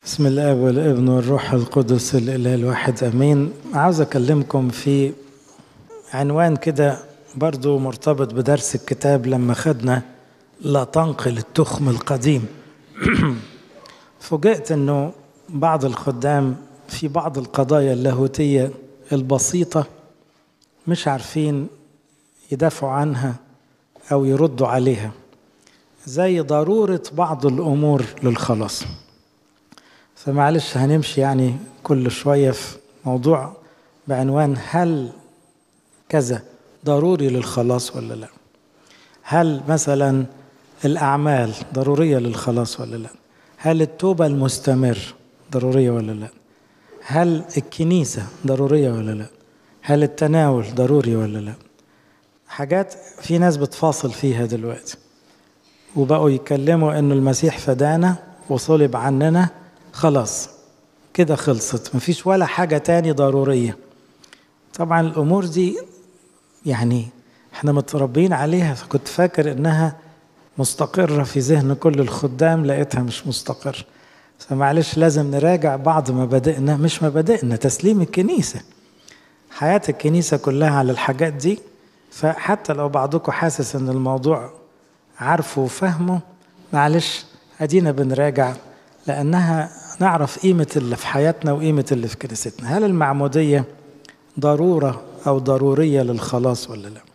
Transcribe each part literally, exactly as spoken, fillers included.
بسم الله والابن والروح القدس الإله الواحد أمين. عاوز أكلمكم في عنوان كده برضو مرتبط بدرس الكتاب لما خدنا لا تنقل التخم القديم. فوجئت أنه بعض الخدام في بعض القضايا اللاهوتية البسيطة مش عارفين يدافعوا عنها أو يردوا عليها، زي ضرورة بعض الأمور للخلاص. فمعلش هنمشي يعني كل شوية في موضوع بعنوان هل كذا ضروري للخلاص ولا لا؟ هل مثلا الأعمال ضرورية للخلاص ولا لا؟ هل التوبة المستمر ضرورية ولا لا؟ هل الكنيسة ضرورية ولا لا؟ هل التناول ضروري ولا لا؟ حاجات في ناس بتفاصل فيها دلوقتي، وبقوا يتكلموا إنه المسيح فدانا وصلب عننا، خلاص كده خلصت، مفيش ولا حاجة تاني ضرورية. طبعا الأمور دي يعني احنا متربين عليها، فكنت فاكر إنها مستقرة في ذهن كل الخدام، لقيتها مش مستقر. فمعلش لازم نراجع بعض مبادئنا، مش مبادئنا، تسليم الكنيسة، حياة الكنيسة كلها على الحاجات دي. فحتى لو بعضكم حاسس إن الموضوع عارفه وفهمه، معلش أدينا بنراجع، لأنها نعرف قيمة اللي في حياتنا وقيمة اللي في كنيستنا. هل المعمودية ضرورة أو ضرورية للخلاص ولا لا؟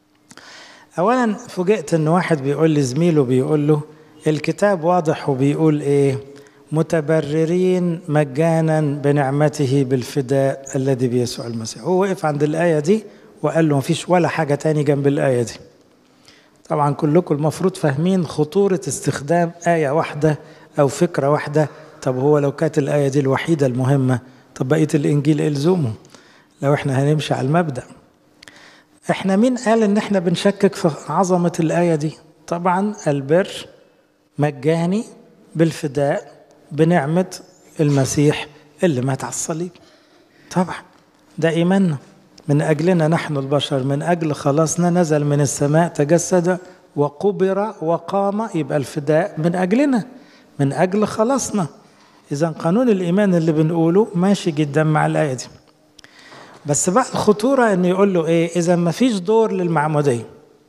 أولا فوجئت أن واحد بيقول لي، زميله بيقول له الكتاب واضح وبيقول إيه؟ متبررين مجانا بنعمته بالفداء الذي بيسوع المسيح. هو وقف عند الآية دي وقال له مفيش ولا حاجة تاني جنب الآية دي. طبعا كلكم المفروض فاهمين خطورة استخدام آية واحدة أو فكرة واحدة. طب هو لو كانت الآية دي الوحيدة المهمة، طب بقية الإنجيل إلزومه لو إحنا هنمشي على المبدأ. إحنا مين قال إن إحنا بنشكك في عظمة الآية دي؟ طبعا البر مجاني بالفداء بنعمة المسيح اللي مات على الصليب. طبعا ده إيماننا، من أجلنا نحن البشر، من أجل خلاصنا نزل من السماء، تجسد وقبر وقام. يبقى الفداء من أجلنا، من أجل خلاصنا. إذا قانون الإيمان اللي بنقوله ماشي جدا مع الآية دي. بس بقى الخطورة إنه يقول له إيه؟ إذا ما فيش دور للمعمودية،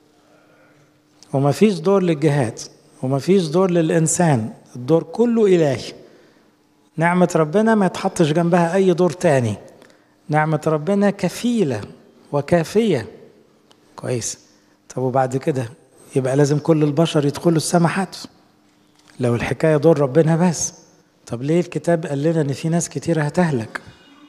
وما فيش دور للجهاد، وما فيش دور للإنسان، الدور كله إلهي. نعمة ربنا ما يتحطش جنبها أي دور تاني. نعمة ربنا كفيلة وكافية. كويس. طب وبعد كده يبقى لازم كل البشر يدخلوا السماء حتى لو الحكاية دور ربنا بس. طب ليه الكتاب قال لنا ان في ناس كتيرة هتهلك؟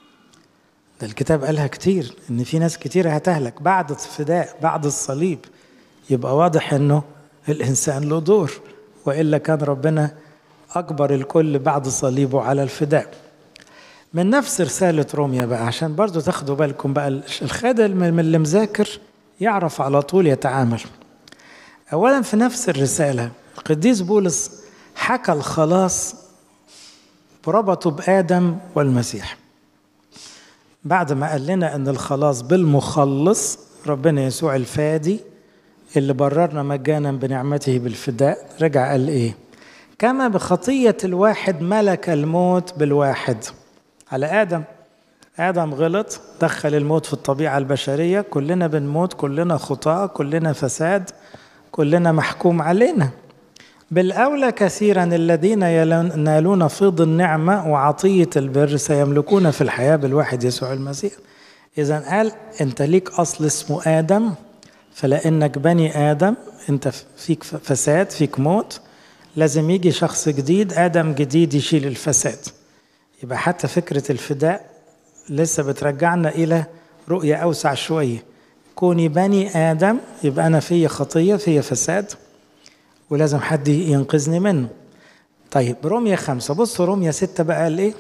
ده الكتاب قالها كتير، ان في ناس كتيرة هتهلك بعد الفداء، بعد الصليب. يبقى واضح انه الانسان له دور، وإلا كان ربنا اكبر الكل بعد صليبه على الفداء. من نفس رسالة روميا بقى، عشان برضو تاخدوا بالكم بقى، الخادم من اللي مذاكر يعرف على طول يتعامل. اولا في نفس الرسالة القديس بولس حكى الخلاص بربطه بآدم والمسيح، بعد ما قال لنا أن الخلاص بالمخلص ربنا يسوع الفادي اللي بررنا مجانا بنعمته بالفداء. رجع قال إيه؟ كما بخطية الواحد ملك الموت بالواحد على آدم. آدم غلط، دخل الموت في الطبيعة البشرية، كلنا بنموت، كلنا خطاة، كلنا فساد، كلنا محكوم علينا. بالأولى كثيرا الذين ينالون فيض النعمة وعطية البر سيملكون في الحياة بالواحد يسوع المسيح. إذن قال أنت ليك أصل اسمه آدم، فلأنك بني آدم أنت فيك فساد، فيك موت، لازم يجي شخص جديد، آدم جديد يشيل الفساد. يبقى حتى فكرة الفداء لسه بترجعنا إلى رؤية أوسع شوية. كوني بني آدم يبقى أنا فيه خطية، فيه فساد، ولازم حد ينقذني منه. طيب رومية خمسة، بصوا رومية ستة بقى قال إيه؟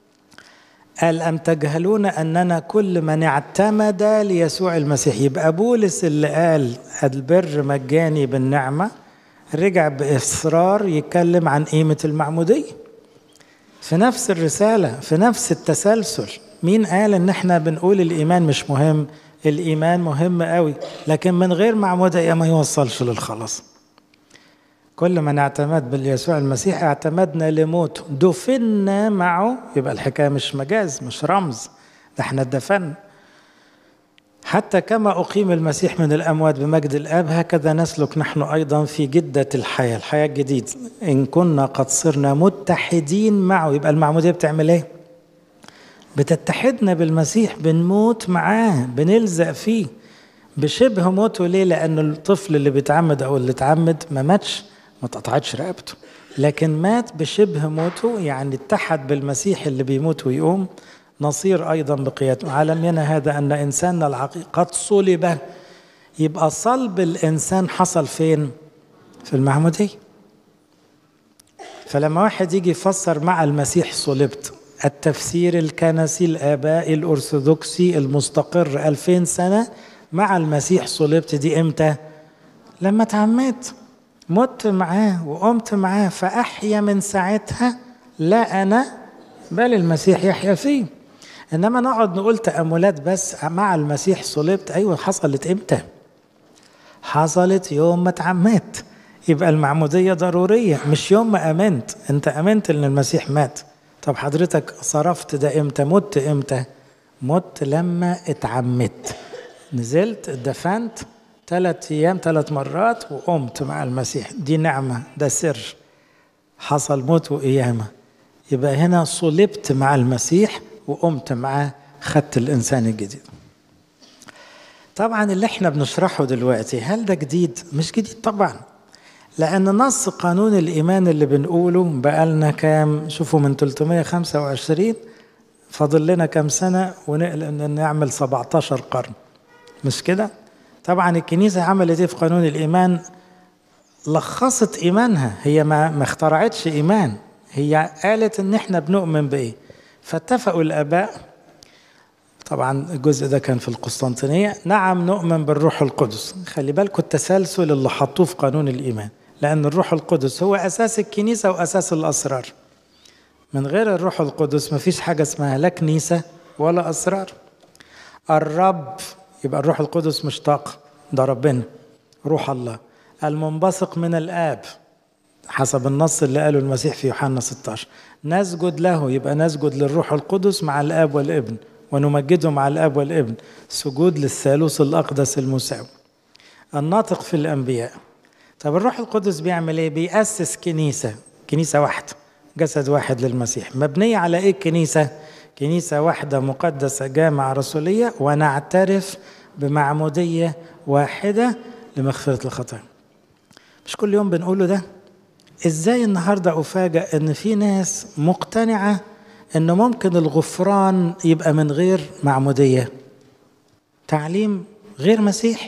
قال أم تجهلون أننا كل من اعتمد ليسوع المسيح. يبقى بولس اللي قال البر مجاني بالنعمة رجع بإصرار يتكلم عن قيمة المعمودية في نفس الرسالة، في نفس التسلسل. مين قال إن احنا بنقول الإيمان مش مهم؟ الإيمان مهم قوي، لكن من غير معمودية ما يوصلش للخلاص. كل من اعتمد باليسوع المسيح اعتمدنا لموته، دفنا معه. يبقى الحكاية مش مجاز، مش رمز، ده احنا اتدفن. حتى كما أقيم المسيح من الأموات بمجد الآب هكذا نسلك نحن أيضا في جدة الحياة، الحياة الجديدة. إن كنا قد صرنا متحدين معه. يبقى المعمودية بتعمل إيه؟ بتتحدنا بالمسيح، بنموت معاه، بنلزق فيه بشبه موته. ليه؟ لأن الطفل اللي بيتعمد أو اللي اتعمد ما ماتش، ما تقطعتش رقبته، لكن مات بشبه موته، يعني اتحد بالمسيح اللي بيموت ويقوم. نصير أيضا بقيادته. علمنا هذا أن إنساننا العقيق قد صلب. يبقى صلب الإنسان حصل فين؟ في المعمودية. فلما واحد يجي يفسر مع المسيح صلبت، التفسير الكنسي الآبائي الأرثوذكسي المستقر ألفين سنة، مع المسيح صلبت دي إمتى؟ لما تعمدت، مت معاه وقمت معاه، فأحيا من ساعتها لا أنا بل المسيح يحيا فيه. إنما نقعد نقول تأملات بس مع المسيح صلبت. أيوة، حصلت إمتى؟ حصلت يوم ما اتعمدت. يبقى المعمودية ضرورية، مش يوم ما أمنت. أنت أمنت إن المسيح مات، طب حضرتك صرفت ده إمتى؟ مت إمتى؟ مت لما اتعمدت، نزلت اتدفنت ثلاث أيام ثلاث مرات وقمت مع المسيح. دي نعمة، ده سر، حصل موت وقيامة. يبقى هنا صلبت مع المسيح وقمت معاه، خدت الإنسان الجديد. طبعا اللي احنا بنشرحه دلوقتي هل ده جديد؟ مش جديد طبعا، لأن نص قانون الإيمان اللي بنقوله بقالنا كام، شوفوا من ثلاثمائة وخمسة وعشرين، فاضل لنا كام سنة ونعمل سبعتاشر قرن، مش كده؟ طبعا الكنيسة عملت ايه في قانون الإيمان؟ لخصت إيمانها. هي ما, ما اخترعتش إيمان، هي قالت ان احنا بنؤمن بإيه. فاتفقوا الآباء، طبعا الجزء ده كان في القسطنطينية، نعم نؤمن بالروح القدس. خلي بالكم التسلسل اللي حطوه في قانون الإيمان، لأن الروح القدس هو أساس الكنيسة وأساس الأسرار. من غير الروح القدس مفيش حاجة اسمها لا كنيسة ولا أسرار. الرب، يبقى الروح القدس مشتق، ده ربنا، روح الله المنبثق من الآب حسب النص اللي قاله المسيح في يوحنا ستة عشر. نسجد له، يبقى نسجد للروح القدس مع الآب والابن، ونمجده مع الآب والابن، سجود للثالوث الأقدس المساوي الناطق في الأنبياء. طب الروح القدس بيعمل ايه؟ بيأسس كنيسة، كنيسة واحدة، جسد واحد للمسيح. مبنية على ايه الكنيسة؟ كنيسة واحدة مقدسة جامعة رسولية، ونعترف بمعمودية واحدة لمغفرة الخطايا. مش كل يوم بنقوله ده؟ ازاي النهاردة أفاجأ ان في ناس مقتنعة انه ممكن الغفران يبقى من غير معمودية؟ تعليم غير مسيحي،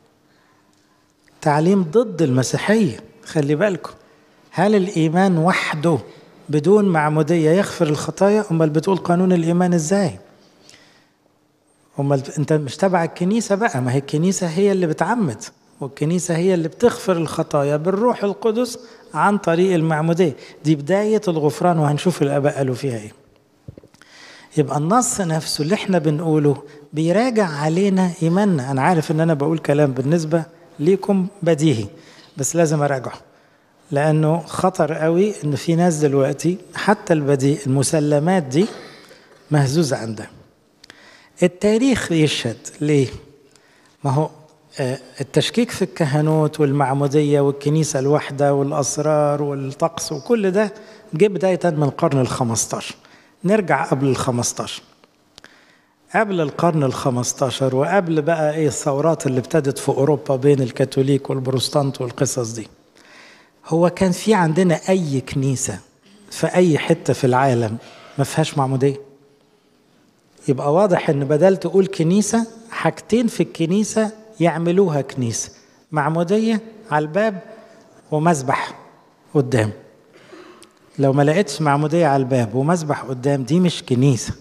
تعليم ضد المسيحية. خلي بالكم، هل الإيمان وحده بدون معمودية يغفر الخطايا؟ أمال بتقول قانون الإيمان إزاي؟ أمال أنت مش تبع الكنيسة بقى؟ ما هي الكنيسة هي اللي بتعمد، والكنيسة هي اللي بتغفر الخطايا بالروح القدس عن طريق المعمودية. دي بداية الغفران، وهنشوف الآباء قالوا فيها إيه. يبقى النص نفسه اللي احنا بنقوله بيراجع علينا إيماننا. أنا عارف إن أنا بقول كلام بالنسبة ليكم بديهي، بس لازم أراجعه، لأنه خطر قوي إن في ناس دلوقتي حتى البديهي المسلمات دي مهزوزة عندها. التاريخ يشهد ليه؟ ما هو التشكيك في الكهنوت والمعمودية والكنيسة الواحدة والأسرار والطقس وكل ده جه بداية من القرن الخمستاشر. نرجع قبل الخمستاشر، قبل القرن الخمستاشر، وقبل بقى ايه الثورات اللي ابتدت في أوروبا بين الكاثوليك والبروتستانت والقصص دي. هو كان في عندنا أي كنيسة في أي حتة في العالم ما فيهاش معمودية؟ يبقى واضح إن بدل تقول كنيسة، حاجتين في الكنيسة يعملوها كنيسة: معمودية على الباب ومسبح قدام. لو ما لقيتش معمودية على الباب ومسبح قدام، دي مش كنيسة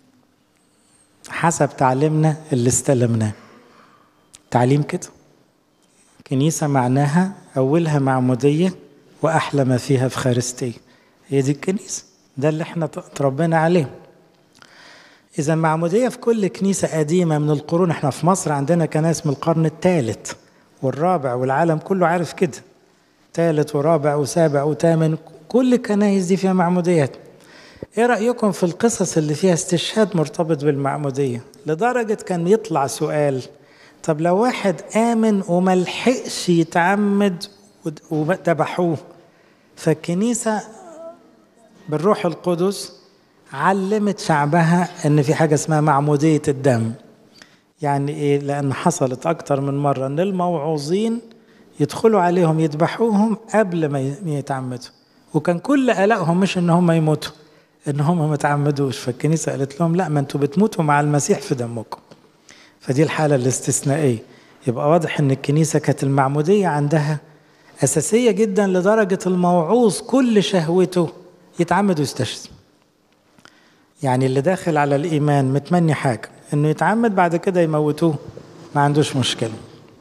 حسب تعليمنا اللي استلمناه. تعليم كده كنيسة معناها أولها معمودية وأحلى ما فيها فخارستية، هي دي الكنيسة، ده اللي احنا تربينا عليه. إذا معمودية في كل كنيسة قديمة من القرون. احنا في مصر عندنا كنائس من القرن الثالث والرابع، والعالم كله عارف كده. ثالث ورابع وسابع وثامن، كل الكنائس دي فيها معموديات. ايه رأيكم في القصص اللي فيها استشهاد مرتبط بالمعمودية؟ لدرجة كان يطلع سؤال، طب لو واحد آمن وملحقش يتعمد وذبحوه، فالكنيسة بالروح القدس علمت شعبها ان في حاجة اسمها معمودية الدم. يعني ايه؟ لان حصلت اكتر من مرة ان الموعوظين يدخلوا عليهم يذبحوهم قبل ما يتعمدوا، وكان كل قلقهم مش ان هم يموتوا، ان هم ما تعمدوش. فالكنيسة قالت لهم لا، ما انتوا بتموتوا مع المسيح في دمكم. فدي الحالة الاستثنائية. يبقى واضح ان الكنيسة كانت المعمودية عندها أساسية جدا، لدرجة الموعوظ كل شهوته يتعمد ويستشهد. يعني اللي داخل على الإيمان متمني حاجة، إنه يتعمد بعد كده يموتوه، ما عندوش مشكلة.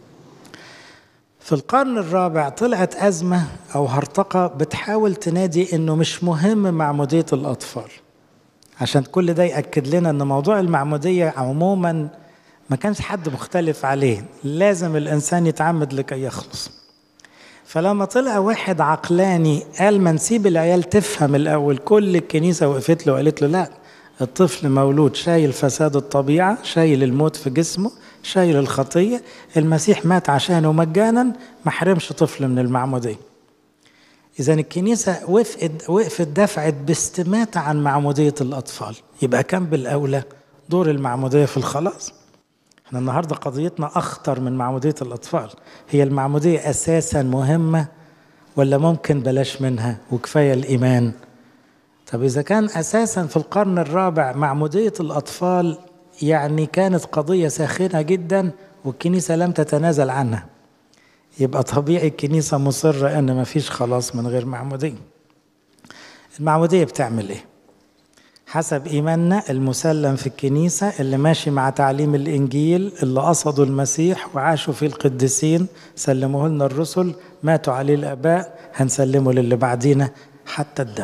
في القرن الرابع طلعت أزمة أو هرطقة بتحاول تنادي إنه مش مهم معمودية الأطفال، عشان كل ده يأكد لنا إن موضوع المعمودية عموما ما كانش حد مختلف عليه، لازم الإنسان يتعمد لكي يخلص. فلما طلع واحد عقلاني قال ما نسيب العيال تفهم الأول، كل الكنيسة وقفت له وقالت له لا، الطفل مولود شايل فساد الطبيعة، شايل الموت في جسمه، شايل الخطية، المسيح مات عشانه مجانا، ما حرمش طفل من المعمودية. إذن الكنيسة وقفت وقفت دفعت باستماتة عن معمودية الأطفال. يبقى كان بالأولى دور المعمودية في الخلاص. احنا النهاردة قضيتنا أخطر من معمودية الأطفال. هي المعمودية أساسا مهمة ولا ممكن بلاش منها وكفاية الإيمان؟ طب إذا كان أساسا في القرن الرابع معمودية الأطفال، يعني كانت قضية ساخنة جدا والكنيسة لم تتنازل عنها، يبقى طبيعي الكنيسة مصرة أن ما فيش خلاص من غير معمودية. المعمودية بتعمل إيه؟ حسب إيماننا المسلم في الكنيسة، اللي ماشي مع تعليم الإنجيل، اللي قصدوا المسيح وعاشوا فيه القديسين، سلموه لنا الرسل، ماتوا عليه الآباء، هنسلمه للي بعدينا حتى الدم.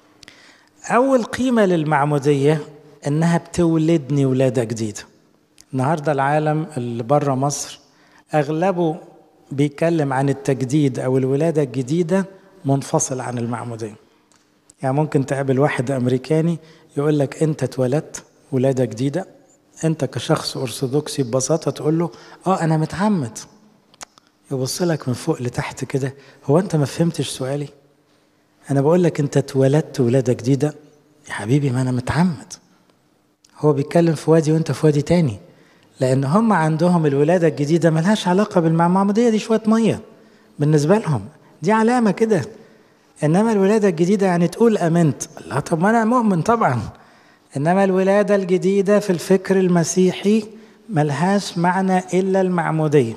أول قيمة للمعمودية إنها بتولدني ولادة جديدة. النهاردة العالم اللي بره مصر أغلبه بيتكلم عن التجديد أو الولادة الجديدة منفصل عن المعمودية. يعني ممكن تقابل واحد أمريكاني يقول لك أنت اتولدت ولادة جديدة، أنت كشخص أرثوذكسي ببساطة تقول له آه أنا متعمد، يبص لك من فوق لتحت كده، هو أنت ما فهمتش سؤالي؟ أنا بقول لك أنت اتولدت ولادة جديدة يا حبيبي، ما أنا متعمد. هو بيتكلم في وادي وأنت في وادي تاني، لأن هم عندهم الولادة الجديدة ملهاش علاقة بالمعمودية، دي شوية مية بالنسبة لهم، دي علامة كده. إنما الولادة الجديدة يعني تقول أمنت، لا طب ما أنا مؤمن طبعا. إنما الولادة الجديدة في الفكر المسيحي ملهاش معنى إلا المعمودية.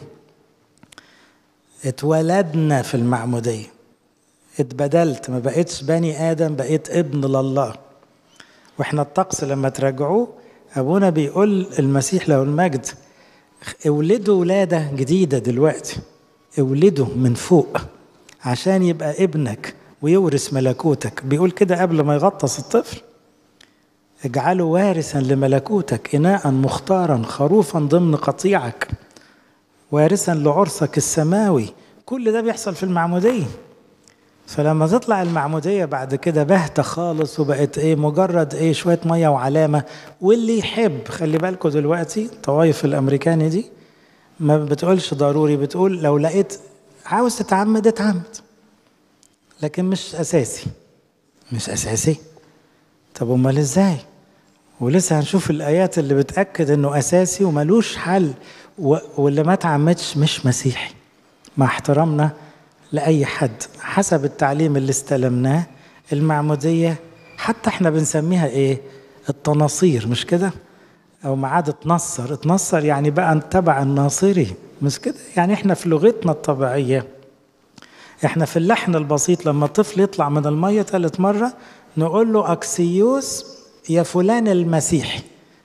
اتولدنا في المعمودية، اتبدلت، ما بقيتش بني آدم، بقيت ابن لله. وإحنا الطقس لما تراجعوه أبونا بيقول المسيح له المجد اولدوا ولادة جديدة دلوقتي، اولدوا من فوق عشان يبقى ابنك ويورث ملكوتك. بيقول كده قبل ما يغطس الطفل، اجعله وارثا لملكوتك، إناء مختارا خروفا ضمن قطيعك، وارثا لعرسك السماوي. كل ده بيحصل في المعمودية. فلما تطلع المعمودية بعد كده باهتة خالص وبقت ايه، مجرد ايه، شوية مية وعلامة. واللي يحب، خلي بالكم دلوقتي طوائف الامريكاني دي ما بتقولش ضروري، بتقول لو لقيت عاوز تتعمد اتعمد، لكن مش اساسي. مش اساسي؟ طب امال ازاي؟ ولسه هنشوف الايات اللي بتأكد انه اساسي وملوش حل. واللي ما تعمدش مش مسيحي، مع احترامنا لأي حد حسب التعليم اللي استلمناه. المعمودية حتى احنا بنسميها ايه، التناصير، مش كده؟ او معاد اتنصر، اتنصر يعني بقى تبع الناصري، مش كده؟ يعني احنا في لغتنا الطبيعية، احنا في اللحن البسيط لما الطفل يطلع من المية ثالث مرة نقول له اكسيوس يا فلان المسيحي،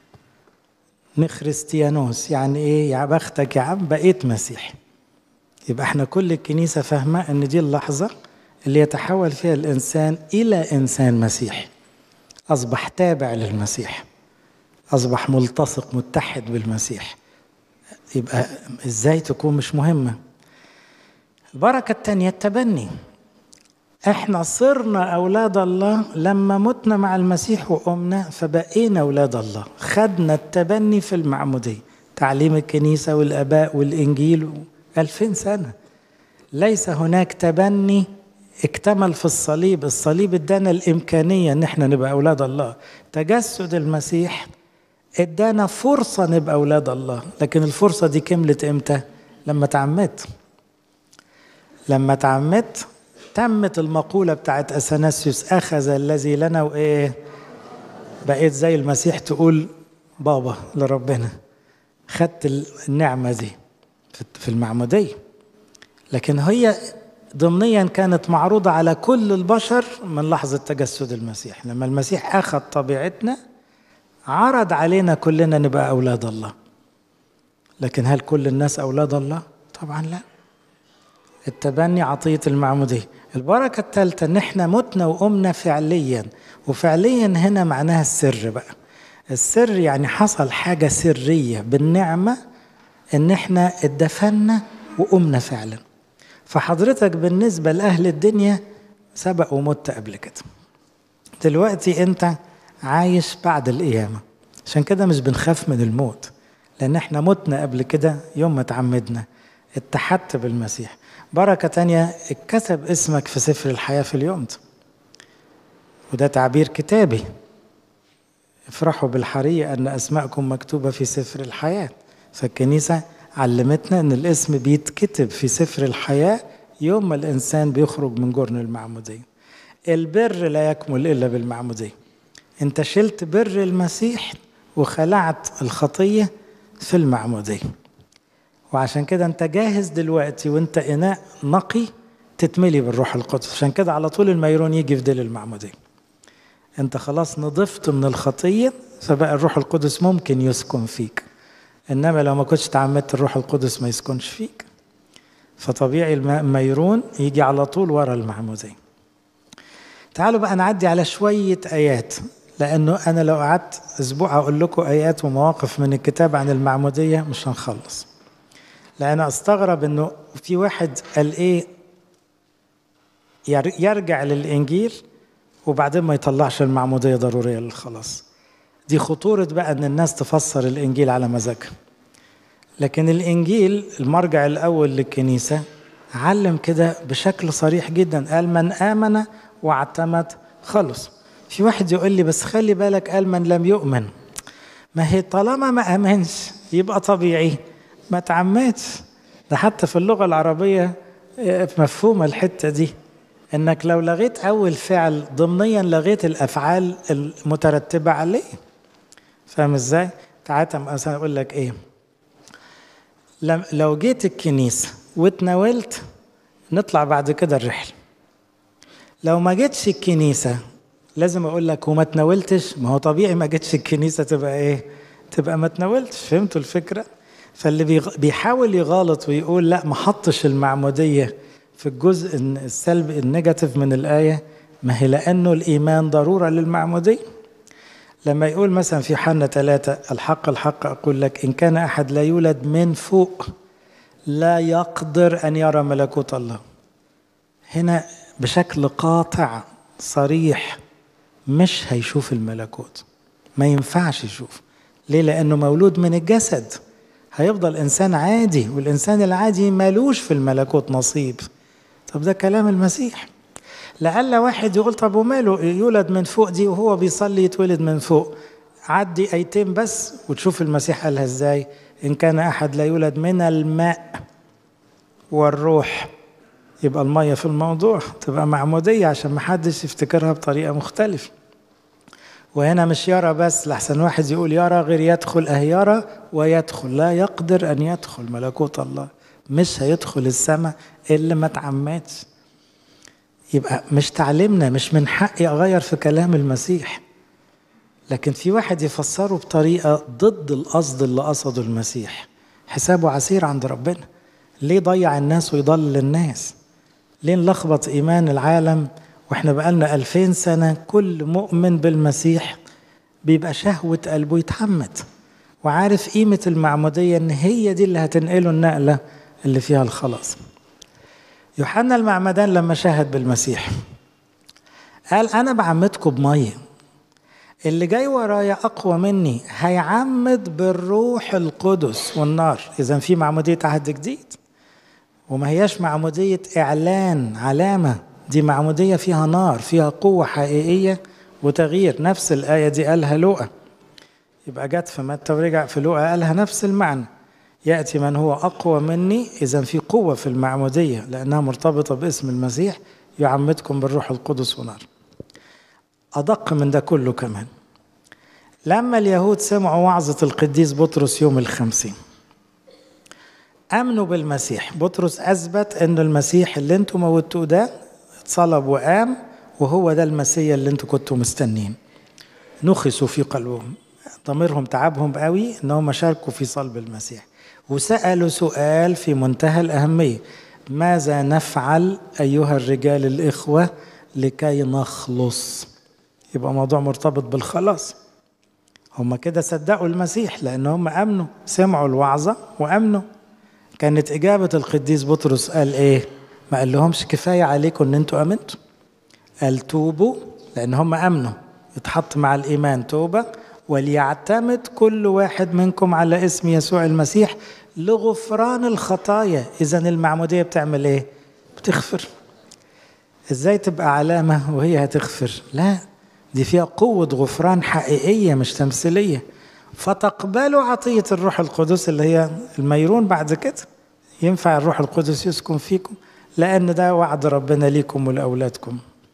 نخريستيانوس، يعني ايه، يا بختك يا عم بقيت مسيحي. يبقى احنا كل الكنيسة فاهمة ان دي اللحظة اللي يتحول فيها الانسان الى انسان مسيحي، اصبح تابع للمسيح، اصبح ملتصق متحد بالمسيح. يبقى ازاي تكون مش مهمة؟ البركة التانية التبني. احنا صرنا أولاد الله لما متنا مع المسيح وقمنا، فبقينا أولاد الله. خدنا التبني في المعمودية، تعليم الكنيسة والآباء والإنجيل ألفين سنة. ليس هناك تبني اكتمل في الصليب. الصليب ادانا الإمكانية ان احنا نبقى أولاد الله. تجسد المسيح ادانا فرصة نبقى أولاد الله، لكن الفرصة دي كملت امتى؟ لما تعمدت. لما تعمدت تمت المقولة بتاعت أثناسيوس: أخذ الذي لنا وإيه؟ بقيت زي المسيح تقول بابا لربنا. خدت النعمة دي في المعمودية، لكن هي ضمنيا كانت معروضة على كل البشر من لحظة تجسد المسيح. لما المسيح أخذ طبيعتنا عرض علينا كلنا نبقى أولاد الله. لكن هل كل الناس أولاد الله؟ طبعا لا. التبني عطية المعمودية. البركة الثالثة ان احنا متنا وقمنا فعليا. وفعليا هنا معناها السر بقى. السر يعني حصل حاجة سرية بالنعمة ان احنا اتدفنا وقمنا فعلا. فحضرتك بالنسبة لأهل الدنيا سبق ومت قبل كده. دلوقتي انت عايش بعد القيامة، عشان كده مش بنخاف من الموت، لان احنا متنا قبل كده يوم ما تعمدنا، اتحدت بالمسيح. بركة تانية، اتكتب اسمك في سفر الحياة في اليوم ده، وده تعبير كتابي. افرحوا بالحرية أن أسماءكم مكتوبة في سفر الحياة. فالكنيسة علمتنا أن الاسم بيتكتب في سفر الحياة يوم ما الإنسان بيخرج من جرن المعمودية. البر لا يكمل إلا بالمعمودية. انت شلت بر المسيح وخلعت الخطية في المعمودية، وعشان كده انت جاهز دلوقتي وانت إناء نقي تتملي بالروح القدس. عشان كده على طول الميرون يجي في ديل المعمودية. انت خلاص نضفت من الخطية، فبقى الروح القدس ممكن يسكن فيك. انما لو ما كنتش تعمدت الروح القدس ما يسكنش فيك. فطبيعي الميرون يجي على طول ورا المعمودية. تعالوا بقى نعدي على شوية آيات، لأنه أنا لو قعدت أسبوع أقول لكم آيات ومواقف من الكتاب عن المعمودية مش هنخلص. لأن أستغرب أنه في واحد قال إيه يرجع للإنجيل وبعدين ما يطلعش المعمودية ضرورية للخلاص. دي خطورة بقى أن الناس تفسر الإنجيل على مزاجها. لكن الإنجيل المرجع الأول للكنيسة علم كده بشكل صريح جدا، قال من آمن واعتمد خلص. في واحد يقول لي بس خلي بالك قال من لم يؤمن. ما هي طالما ما آمنش يبقى طبيعي ما تعمدش. ده حتى في اللغة العربية مفهومة الحتة دي، انك لو لغيت اول فعل ضمنيا لغيت الافعال المترتبة عليه. فاهم ازاي؟ تعالى مثلا اقول لك ايه، لو جيت الكنيسة واتناولت نطلع بعد كده الرحلة. لو ما جيتش الكنيسة لازم اقول لك وما تناولتش، ما هو طبيعي ما جيتش الكنيسة تبقى ايه؟ تبقى ما تناولتش. فهمتوا الفكرة؟ فاللي بيحاول يغالط ويقول لا ما حطش المعمودية في الجزء السلبي النيجاتيف من الآية، ما هي لأنه الإيمان ضرورة للمعمودية. لما يقول مثلا في يوحنا ثلاثة الحق الحق أقول لك إن كان أحد لا يولد من فوق لا يقدر أن يرى ملكوت الله. هنا بشكل قاطع صريح مش هيشوف الملكوت، ما ينفعش يشوف. ليه؟ لأنه مولود من الجسد، هيفضل إنسان عادي، والإنسان العادي مالوش في الملكوت نصيب. طب ده كلام المسيح. لعل واحد يقول طب وماله يولد من فوق دي وهو بيصلي يتولد من فوق؟ عدي ايتين بس وتشوف المسيح قالها ازاي. ان كان احد لا يولد من الماء والروح، يبقى المية في الموضوع، تبقى معمودية عشان ما حدش يفتكرها بطريقة مختلفة. وهنا مش يرى بس، لحسن واحد يقول يرى غير يدخل. اه يرى ويدخل، لا يقدر ان يدخل ملكوت الله. مش هيدخل السماء اللي ما تعمدش. يبقى مش تعلمنا، مش من حقي أغير في كلام المسيح، لكن في واحد يفسره بطريقة ضد القصد اللي قصده المسيح، حسابه عسير عند ربنا. ليه ضيع الناس ويضل الناس؟ ليه نلخبط إيمان العالم وإحنا بقالنا ألفين سنة كل مؤمن بالمسيح بيبقى شهوة قلبه يتحمد وعارف قيمة المعمودية إن هي دي اللي هتنقله النقلة اللي فيها الخلاص. يوحنا المعمدان لما شاهد بالمسيح قال أنا بعمدكم بمية، اللي جاي ورايا أقوى مني هيعمد بالروح القدس والنار. إذن في معمودية عهد جديد، وما هياش معمودية إعلان علامة، دي معمودية فيها نار، فيها قوة حقيقية وتغيير. نفس الآية دي قالها لوقا، يبقى جت في متى ورجع في لوقا قالها نفس المعنى، يأتي من هو أقوى مني. إذن في قوة في المعمودية لأنها مرتبطة باسم المسيح، يعمدكم بالروح القدس ونار. أدق من ده كله كمان، لما اليهود سمعوا وعظة القديس بطرس يوم الخمسين أمنوا بالمسيح. بطرس أثبت أن المسيح اللي انتم موتوه ده اتصلب وقام، وهو ده المسيح اللي انتم كنتوا مستنين. نخسوا في قلبهم، ضميرهم تعبهم قوي أنهم شاركوا في صلب المسيح، وسألوا سؤال في منتهى الأهمية: ماذا نفعل أيها الرجال الإخوة لكي نخلص؟ يبقى موضوع مرتبط بالخلاص. هم كده صدقوا المسيح لأنهم أمنوا، سمعوا الوعظة وأمنوا. كانت إجابة القديس بطرس قال إيه؟ ما قال لهمش كفاية عليكم أن أنتوا أمنتوا، قال توبوا، لأن هم أمنوا، يتحط مع الإيمان توبة، وليعتمد كل واحد منكم على اسم يسوع المسيح لغفران الخطايا. إذن المعمودية بتعمل إيه؟ بتغفر. إزاي تبقى علامة وهي هتغفر؟ لا، دي فيها قوة غفران حقيقية مش تمثيلية. فتقبلوا عطية الروح القدس اللي هي الميرون بعد كده، ينفع الروح القدس يسكن فيكم، لأن ده وعد ربنا ليكم ولأولادكم.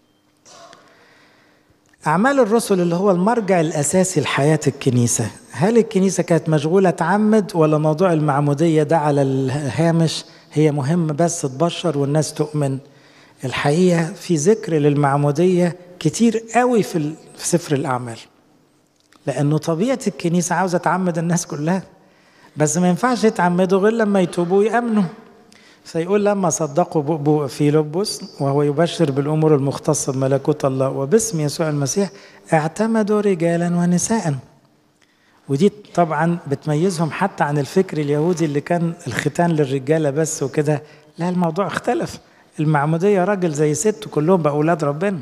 أعمال الرسل اللي هو المرجع الأساسي لحياة الكنيسة، هل الكنيسة كانت مشغولة تعمد ولا موضوع المعمودية ده على الهامش؟ هي مهم بس تبشر والناس تؤمن. الحقيقة في ذكر للمعمودية كتير قوي في سفر الأعمال، لأنه طبيعة الكنيسة عاوزة تعمد الناس كلها، بس ما ينفعش يتعمدوا غير لما يتوبوا ويأمنوا. فيقول لما صدقوا فيلبس وهو يبشر بالأمور المختصة بملكوت الله وباسم يسوع المسيح اعتمدوا رجالا ونساء. ودي طبعا بتميزهم حتى عن الفكر اليهودي اللي كان الختان للرجالة بس وكده. لا، الموضوع اختلف، المعمودية راجل زي ست كلهم بقى أولاد ربنا.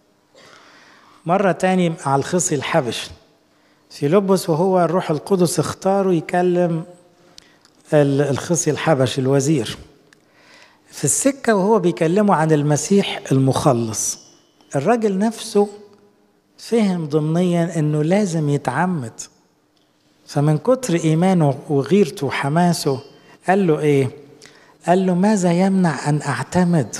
مرة تاني على الخصي الحبش، فيلبس وهو الروح القدس اختاروا يكلم الخصي الحبش الوزير في السكة، وهو بيكلمه عن المسيح المخلص. الراجل نفسه فهم ضمنيا انه لازم يتعمد، فمن كتر ايمانه وغيرته وحماسه قال له ايه؟ قال له ماذا يمنع ان اعتمد؟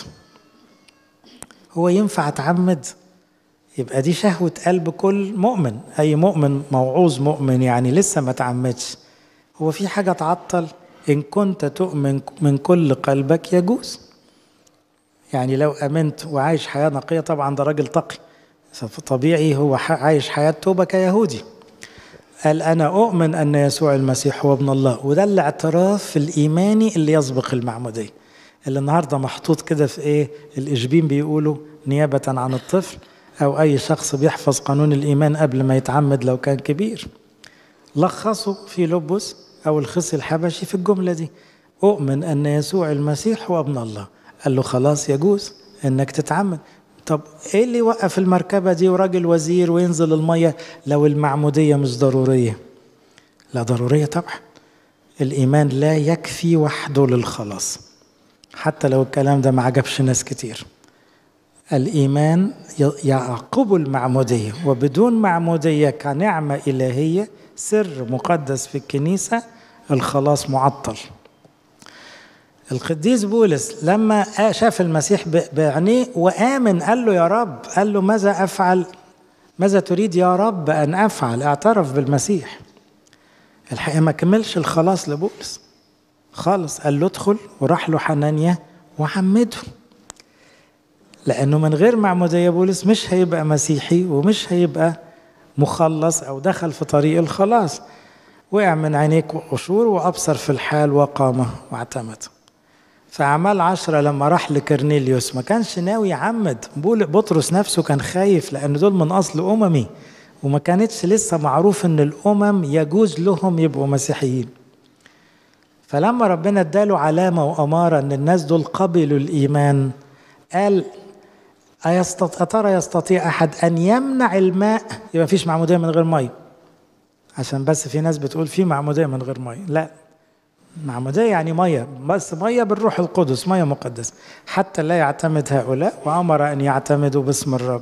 هو ينفع اتعمد؟ يبقى دي شهوة قلب كل مؤمن، اي مؤمن موعوظ مؤمن يعني لسه ما تعمدش. هو في حاجة تعطل؟ إن كنت تؤمن من كل قلبك يجوز. يعني لو أمنت وعايش حياة نقية، طبعا ده راجل تقي طبيعي، هو عايش حياة توبة كيهودي، قال أنا أؤمن أن يسوع المسيح هو ابن الله. وده الاعتراف الإيماني اللي يسبق المعمودية، اللي النهاردة محطوط كده في إيه؟ الإشبين بيقولوا نيابة عن الطفل أو أي شخص بيحفظ قانون الإيمان قبل ما يتعمد لو كان كبير. لخصوا في لبس أو الخصي الحبشي في الجملة دي: أؤمن أن يسوع المسيح هو ابن الله. قال له خلاص يجوز أنك تتعمد. طب إيه اللي يوقف المركبة دي وراجل وزير وينزل المية لو المعمودية مش ضرورية؟ لا، ضرورية طبعا. الإيمان لا يكفي وحده للخلاص، حتى لو الكلام ده ما عجبش ناس كتير. الإيمان يعقب المعمودية، وبدون معمودية كنعمة إلهية سر مقدس في الكنيسة الخلاص معطل. القديس بولس لما شاف المسيح بعينيه وآمن قال له يا رب، قال له ماذا أفعل؟ ماذا تريد يا رب أن أفعل؟ اعترف بالمسيح. الحقيقة ما كملش الخلاص لبولس خالص، قال له ادخل، وراح له حنانيا وعمده، لأنه من غير معمودية بولس مش هيبقى مسيحي ومش هيبقى مخلص أو دخل في طريق الخلاص. وقع من عينيك قشور وأبصر في الحال وقام واعتمد. فأعمال عشرة لما راح لكرنيليوس ما كانش ناوي يعمد. بطرس نفسه كان خايف لأن دول من أصل أممي، وما كانتش لسه معروف أن الأمم يجوز لهم يبقوا مسيحيين. فلما ربنا اداله علامة وأمارة أن الناس دول قبلوا الإيمان، قال أترى يستطيع أحد أن يمنع الماء؟ يبقى فيش معمودية من غير مية، عشان بس في ناس بتقول في معمودية من غير مية. لا، معمودية يعني مية، بس مية بالروح القدس، مية مقدسة، حتى لا يعتمد هؤلاء، وأمر أن يعتمدوا باسم الرب.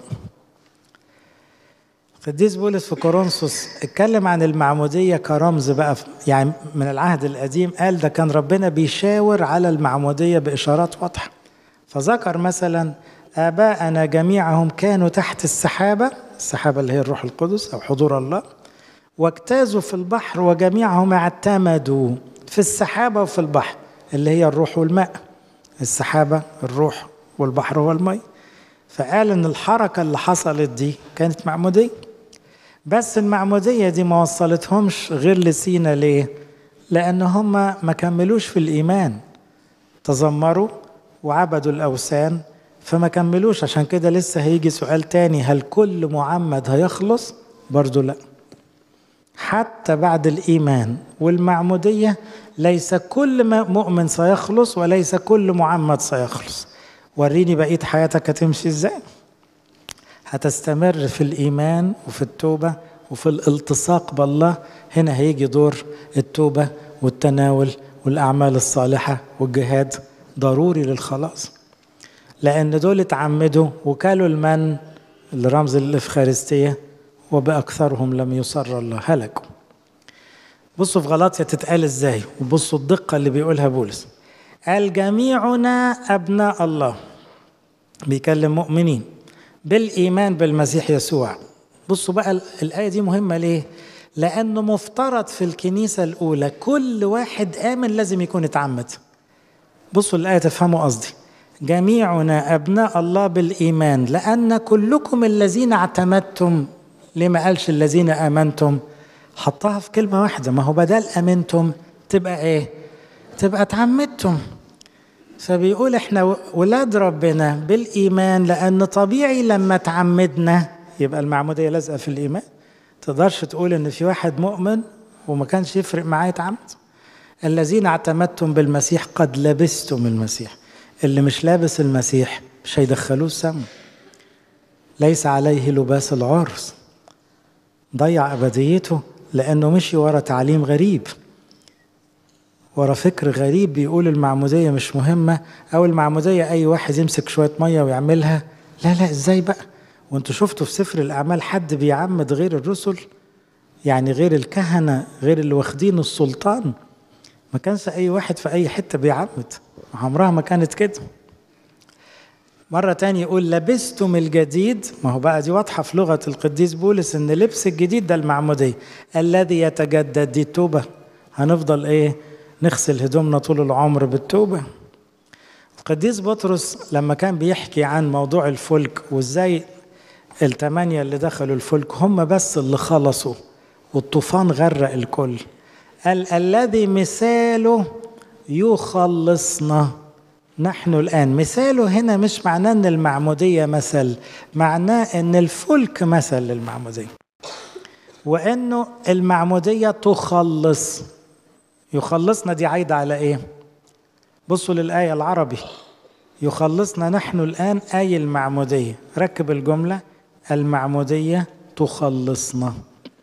القديس بولس في كورنثوس اتكلم عن المعمودية كرمز بقى، يعني من العهد القديم، قال ده كان ربنا بيشاور على المعمودية بإشارات واضحة. فذكر مثلا آباءنا جميعهم كانوا تحت السحابة، السحابة اللي هي الروح القدس أو حضور الله، واجتازوا في البحر وجميعهم اعتمدوا في السحابة وفي البحر، اللي هي الروح والماء، السحابة الروح والبحر هو الماء. فقال ان الحركة اللي حصلت دي كانت معمودية، بس المعمودية دي ما وصلتهمش غير لسينا. ليه؟ لأن هم ما كملوش في الإيمان، تذمروا وعبدوا الأوثان فما كملوش. عشان كده لسه هيجي سؤال تاني، هل كل معمد هيخلص؟ برضو لا، حتى بعد الإيمان والمعمودية ليس كل مؤمن سيخلص وليس كل معمد سيخلص. وريني بقية حياتك هتمشي ازاي؟ هتستمر في الإيمان وفي التوبة وفي الالتصاق بالله. هنا هيجي دور التوبة والتناول والأعمال الصالحة والجهاد، ضروري للخلاص، لأن دول اتعمدوا وكالوا المن اللي رمز الإفخارستية، وبأكثرهم لم يصر الله، هلكوا. بصوا في غلاطيا تتقال ازاي، وبصوا الدقة اللي بيقولها بولس. قال جميعنا أبناء الله، بيكلم مؤمنين بالإيمان بالمسيح يسوع. بصوا بقى الآية دي مهمة ليه؟ لأنه مفترض في الكنيسة الأولى كل واحد آمن لازم يكون اتعمد. بصوا الآية تفهموا قصدي. جميعنا أبناء الله بالإيمان لأن كلكم الذين اعتمدتم. ليه ما قالش الذين آمنتم؟ حطها في كلمة واحدة، ما هو بدل آمنتم تبقى إيه؟ تبقى اتعمدتم. فبيقول احنا ولاد ربنا بالإيمان، لأن طبيعي لما تعمدنا يبقى المعمودية لازقة في الإيمان. تقدرش تقول ان في واحد مؤمن وما كانش يفرق معاه يتعمد. الذين اعتمدتم بالمسيح قد لبستم المسيح. اللي مش لابس المسيح مش هيدخلوه السماء. ليس عليه لباس العرس، ضيع أبديته لأنه مشي ورا تعليم غريب، ورا فكر غريب بيقول المعمودية مش مهمة، أو المعمودية أي واحد يمسك شوية مية ويعملها. لا لا، إزاي بقى؟ وانتوا شفتوا في سفر الأعمال حد بيعمد غير الرسل؟ يعني غير الكهنة، غير اللي واخدين السلطان. ما كانش أي واحد في أي حتة بيعمد، عمرها ما كانت كده. مرة تانية يقول لبستم الجديد. ما هو بقى دي واضحة في لغة القديس بولس ان لبس الجديد ده المعمودية. الذي يتجدد دي التوبة. هنفضل ايه؟ نغسل هدومنا طول العمر بالتوبة. القديس بطرس لما كان بيحكي عن موضوع الفلك وازاي الثمانية اللي دخلوا الفلك هم بس اللي خلصوا والطوفان غرق الكل، قال الذي مثاله يخلصنا نحن الآن. مثاله هنا مش معناه ان المعمودية مثل، معناه ان الفلك مثل للمعمودية، وانه المعمودية تخلص. يخلصنا دي عايدة على ايه؟ بصوا للآية العربي، يخلصنا نحن الآن أي المعمودية. ركب الجملة، المعمودية تخلصنا.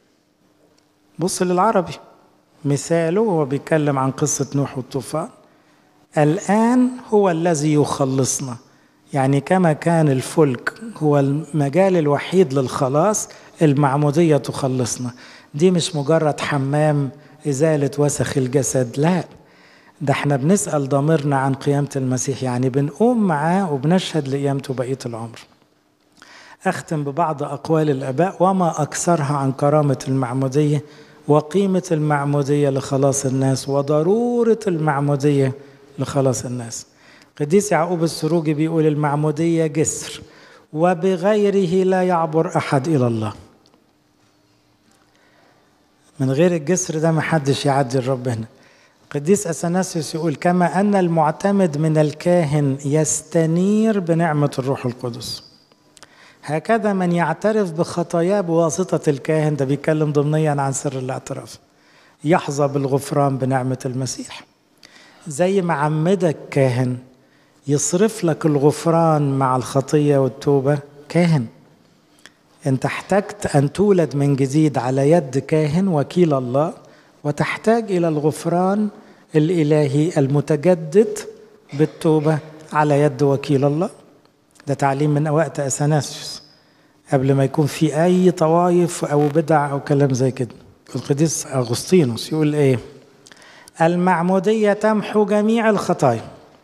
بص للعربي، مثاله هو بيتكلم عن قصة نوح والطوفان. الآن هو الذي يخلصنا، يعني كما كان الفلك هو المجال الوحيد للخلاص، المعمودية تخلصنا. دي مش مجرد حمام إزالة وسخ الجسد، لا، ده احنا بنسأل ضميرنا عن قيامة المسيح، يعني بنقوم معاه وبنشهد لقيامته بقية العمر. أختم ببعض أقوال الآباء وما أكثرها عن كرامة المعمودية وقيمة المعمودية لخلاص الناس وضرورة المعمودية لخلاص الناس. قديس يعقوب السروجي بيقول المعمودية جسر وبغيره لا يعبر أحد إلى الله. من غير الجسر ده ما حدش يعدي لربنا. قديس أثناسيوس يقول كما أن المعتمد من الكاهن يستنير بنعمة الروح القدس، هكذا من يعترف بخطاياه بواسطة الكاهن، ده بيتكلم ضمنيا عن سر الاعتراف، يحظى بالغفران بنعمة المسيح. زي ما عمدك كاهن يصرف لك الغفران مع الخطية والتوبة كاهن، انت احتجت ان تولد من جديد على يد كاهن وكيل الله، وتحتاج الى الغفران الالهي المتجدد بالتوبة على يد وكيل الله. ده تعليم من وقت اثناسيوس قبل ما يكون في اي طوائف او بدع او كلام زي كده. القديس اغسطينوس يقول ايه؟ المعمودية تمحو جميع الخطايا.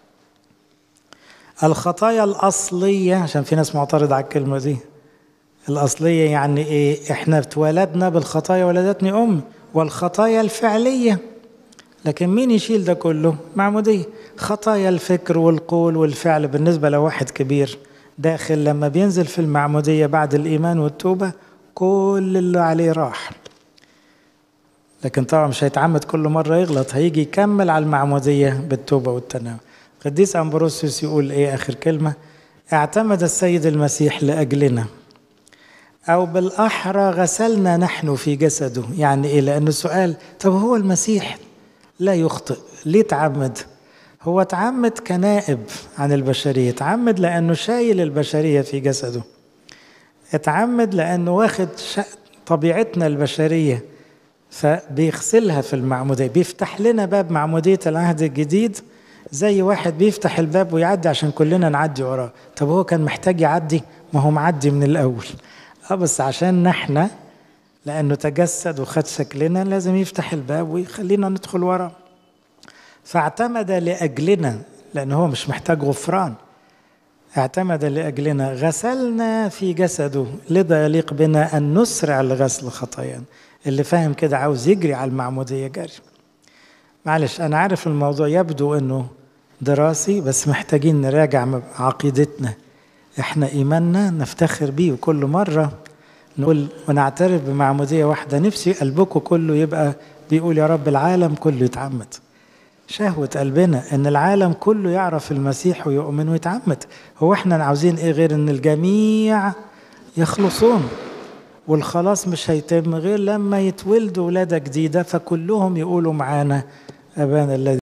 الخطايا الأصلية، عشان في ناس معترض على الكلمة دي، الأصلية يعني إيه؟ إحنا اتولدنا بالخطايا، ولدتني أم، والخطايا الفعلية. لكن مين يشيل ده كله؟ معمودية. خطايا الفكر والقول والفعل بالنسبة لواحد كبير داخل لما بينزل في المعمودية بعد الإيمان والتوبة كل اللي عليه راح. لكن طبعا مش هيتعمد كل مرة يغلط، هيجي يكمل على المعمودية بالتوبة والتناول. قديس أمبروسيوس يقول إيه آخر كلمة؟ اعتمد السيد المسيح لأجلنا، أو بالأحرى غسلنا نحن في جسده. يعني إيه؟ لأنه سؤال، طب هو المسيح لا يخطئ ليه تعمد؟ هو تعمد كنائب عن البشرية، تعمد لأنه شايل البشرية في جسده، اتعمد لأنه واخد طبيعتنا البشرية فبيغسلها في المعمودية، بيفتح لنا باب معمودية العهد الجديد زي واحد بيفتح الباب ويعدي عشان كلنا نعدي وراه. طب هو كان محتاج يعدي؟ ما هو معدي من الأول، اه بس عشان نحن لأنه تجسد وخد شكلنا لازم يفتح الباب ويخلينا ندخل وراه. فاعتمد لأجلنا لأنه هو مش محتاج غفران، اعتمد لأجلنا غسلنا في جسده، لذا يليق بنا أن نسرع لغسل خطايانا. اللي فاهم كده عاوز يجري على المعمودية جري. معلش أنا عارف الموضوع يبدو أنه دراسي، بس محتاجين نراجع عقيدتنا، إحنا إيماننا نفتخر بيه، وكل مرة نقول ونعترف بمعمودية واحدة. نفسي قلبكم كله يبقى بيقول يا رب العالم كله يتعمد. شهوة قلبنا أن العالم كله يعرف المسيح ويؤمن ويتعمد. هو إحنا عاوزين إيه غير أن الجميع يخلصون؟ والخلاص مش هيتم غير لما يتولدوا ولادة جديدة، فكلهم يقولوا معانا أبانا الذي